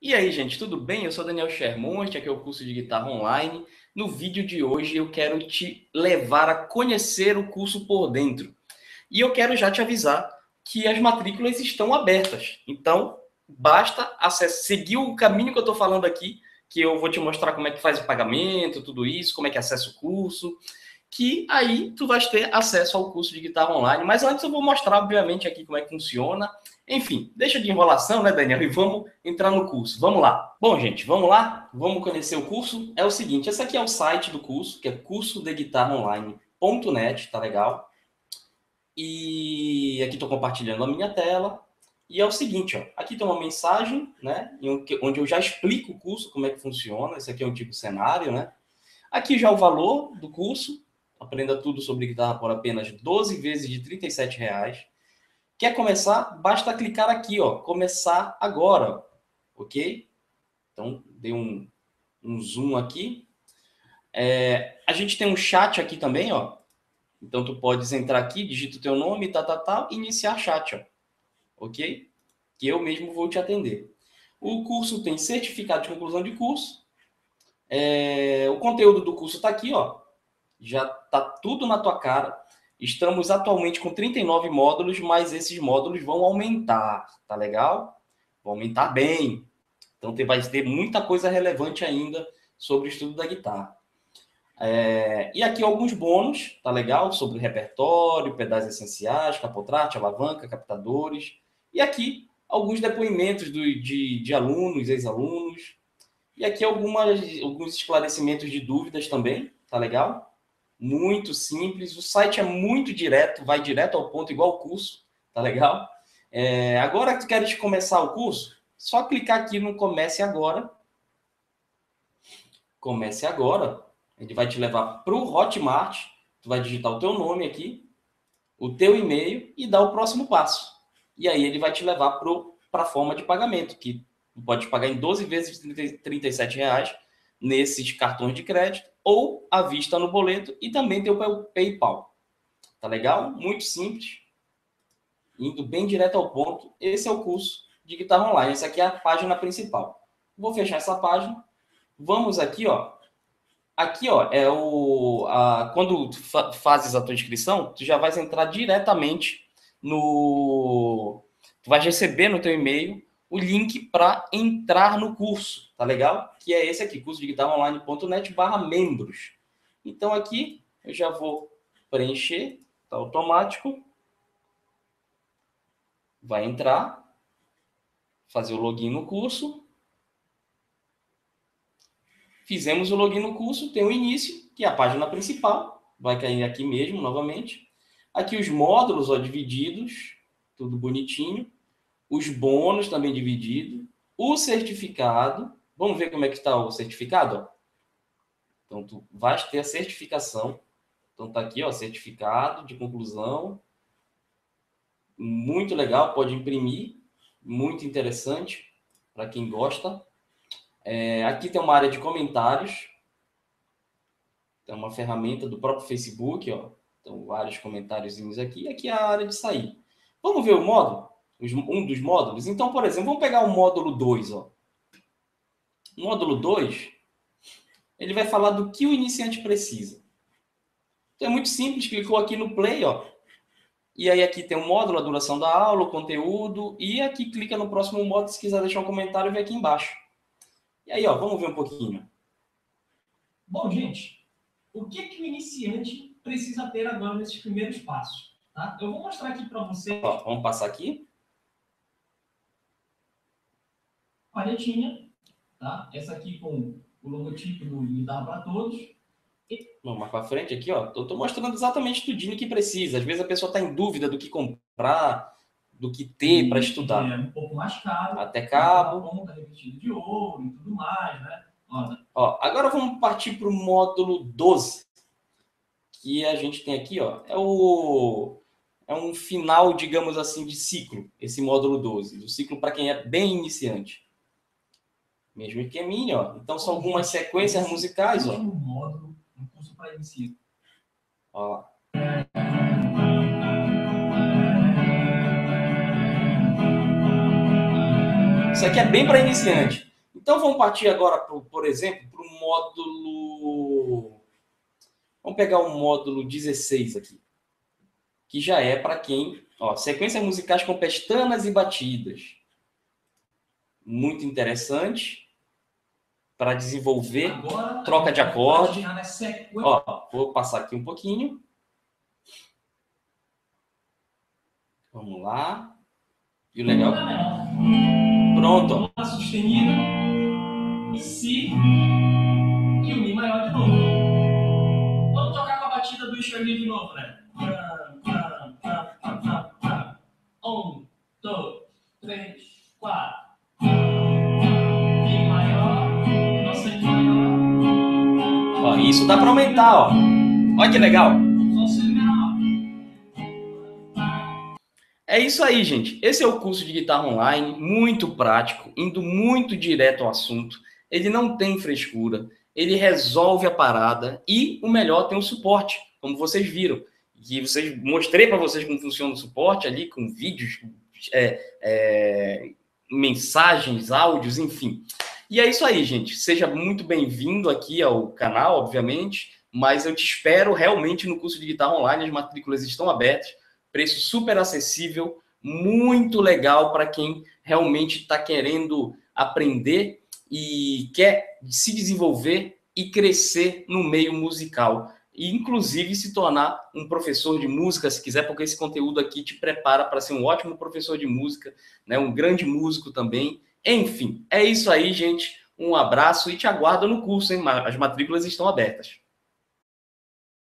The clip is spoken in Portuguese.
E aí, gente, tudo bem? Eu sou Daniel Schermonte, aqui é o curso de guitarra online. No vídeo de hoje eu quero te levar a conhecer o curso por dentro. E eu quero já te avisar que as matrículas estão abertas. Então, basta seguir o caminho que eu estou falando aqui, que eu vou te mostrar como é que faz o pagamento, tudo isso, como é que acessa o curso, que aí tu vais ter acesso ao curso de guitarra online. Mas antes eu vou mostrar, obviamente, aqui como é que funciona. Enfim, deixa de enrolação, né, Daniel? E vamos entrar no curso. Vamos lá. Bom, gente, vamos lá? Vamos conhecer o curso? É o seguinte, esse aqui é o site do curso, que é cursodeguitarraonline.net, tá legal? E aqui estou compartilhando a minha tela. E é o seguinte, ó, aqui tem uma mensagem, né, onde eu já explico o curso, como é que funciona. Esse aqui é um tipo cenário, né? Aqui já o valor do curso. Aprenda tudo sobre guitarra por apenas 12 vezes de R$ 37,00. Quer começar? Basta clicar aqui, ó, começar agora, ok? Então, dei um zoom aqui. A gente tem um chat aqui também, ó. Então, tu podes entrar aqui, digita o teu nome, iniciar chat, ó, ok? Que eu mesmo vou te atender. O curso tem certificado de conclusão de curso. O conteúdo do curso está aqui, ó. Já está tudo na tua cara. Estamos atualmente com 39 módulos, mas esses módulos vão aumentar, tá legal? Vão aumentar bem. Então vai ter muita coisa relevante ainda sobre o estudo da guitarra. E aqui alguns bônus, tá legal? Sobre repertório, pedais essenciais, capotrate, alavanca, captadores. E aqui alguns depoimentos de alunos, ex-alunos. E aqui alguns esclarecimentos de dúvidas também, tá legal? Muito simples, o site é muito direto, vai direto ao ponto, igual o curso, tá legal? Agora que tu queres começar o curso, só clicar aqui no Comece Agora. Comece Agora, ele vai te levar para o Hotmart, tu vai digitar o teu nome aqui, o teu e-mail e dar o próximo passo. E aí ele vai te levar para a forma de pagamento, que tu pode pagar em 12 vezes de R$ 37,00 nesses cartões de crédito ou à vista no boleto e também tem o PayPal. Tá legal? Muito simples, indo bem direto ao ponto. Esse é o curso de guitarra online. Essa aqui é a página principal. Vou fechar essa página. Vamos aqui, ó. Aqui, ó, quando tu fazes a tua inscrição, tu já vais entrar diretamente no... Tu vais receber no teu e-mail o link para entrar no curso, tá legal? Que é esse aqui, curso de guitarraonline.net/membros. Então aqui eu já vou preencher, tá automático. Vai entrar, fazer o login no curso. Fizemos o login no curso, tem o início, que é a página principal. Vai cair aqui mesmo, novamente. Aqui os módulos, ó, divididos, tudo bonitinho. Os bônus também dividido. O certificado. Vamos ver como é que está o certificado? Ó. Então, tu vais ter a certificação. Então, tá aqui, ó, certificado de conclusão. Muito legal, pode imprimir. Muito interessante para quem gosta. Aqui tem uma área de comentários. Tem uma ferramenta do próprio Facebook, ó. Então, vários comentáriozinhos aqui. E aqui é a área de sair. Vamos ver o módulo? Um dos módulos? Então, por exemplo, vamos pegar o módulo 2, ó. O módulo 2, ele vai falar do que o iniciante precisa. Então, é muito simples. Clicou aqui no play, ó. E aí aqui tem o módulo, a duração da aula, o conteúdo. E aqui clica no próximo módulo. Se quiser deixar um comentário, vem aqui embaixo. E aí, ó, vamos ver um pouquinho. Bom, gente, o que o iniciante precisa ter agora nesses primeiros passos? Tá? Eu vou mostrar aqui para vocês. Ó, vamos passar aqui. Palhetinha, tá? Essa aqui com o logotipo do Guitarra para Todos. Vamos mais para frente aqui, ó. Eu tô mostrando exatamente tudinho que precisa. Às vezes a pessoa está em dúvida do que comprar, do que ter para estudar. É um pouco mais caro. Até cabo. Ponta revestido de ouro e tudo mais, né? Ó, agora vamos partir para o módulo 12, que a gente tem aqui, ó. É um final, digamos assim, de ciclo, esse módulo 12. Do ciclo para quem é bem iniciante. Mesmo esqueminha, ó. Então são algumas sequências musicais, ó. Módulo, um curso para iniciante. Ó lá. Isso aqui é bem para iniciante. Então, vamos partir agora, por exemplo, para o módulo... Vamos pegar o módulo 16 aqui, que já é para quem... Ó, sequências musicais com pestanas e batidas. Muito interessante para desenvolver agora, troca de acorde. Ó, vou passar aqui um pouquinho. Vamos lá. E o legal... Pronto. Lá sustenido, Si e o Mi maior de novo. Vamos tocar com a batida do Shirley de novo, né? 1, 2, 3, 4. Mi maior, nossa Mi maior. Ó, isso dá para aumentar, ó. Olha que legal. É isso aí, gente. Esse é o curso de guitarra online, muito prático, indo muito direto ao assunto. Ele não tem frescura, ele resolve a parada e, o melhor, tem um suporte, como vocês viram. E mostrei para vocês como funciona o suporte ali, com vídeos, mensagens, áudios, enfim. E é isso aí, gente. Seja muito bem-vindo aqui ao canal, obviamente, mas eu te espero realmente no curso de guitarra online. As matrículas estão abertas. Preço super acessível, muito legal para quem realmente está querendo aprender e quer se desenvolver e crescer no meio musical. E, inclusive, se tornar um professor de música, se quiser, porque esse conteúdo aqui te prepara para ser um ótimo professor de música, né? Um grande músico também. Enfim, é isso aí, gente. Um abraço e te aguardo no curso, hein? As matrículas estão abertas.